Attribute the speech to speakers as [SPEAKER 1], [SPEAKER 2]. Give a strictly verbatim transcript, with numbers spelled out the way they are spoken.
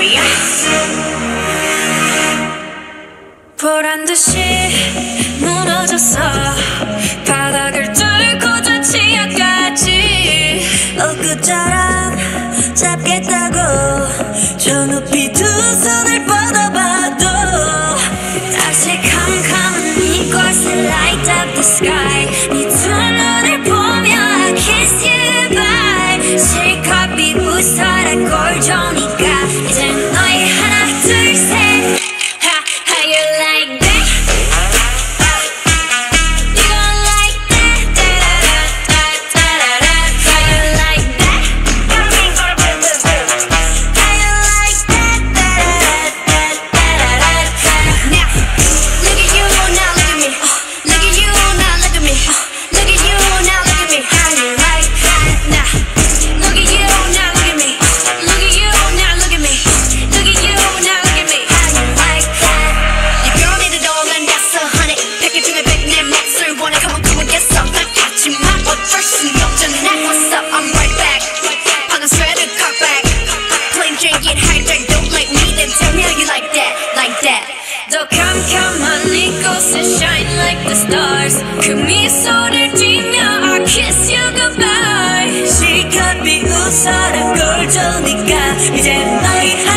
[SPEAKER 1] 보란듯이 무너졌어. 바닥을 뚫고 저 치아까지 엊그처럼 잡겠다고 저 높이 두 손을 뻗어봐도 다시 캄캄한 이곳을 light up the sky. 네 두 눈을 보며 I kiss you bye. 실컷 비웃어라 꼴 좋으니까 이젠 너희 하나 둘 셋. 더 캄캄한 이곳에 shine like the stars. 그 미소를 띠며 I kiss you goodbye. 실컷 비웃어라 꼴 좋으니까 이제 너희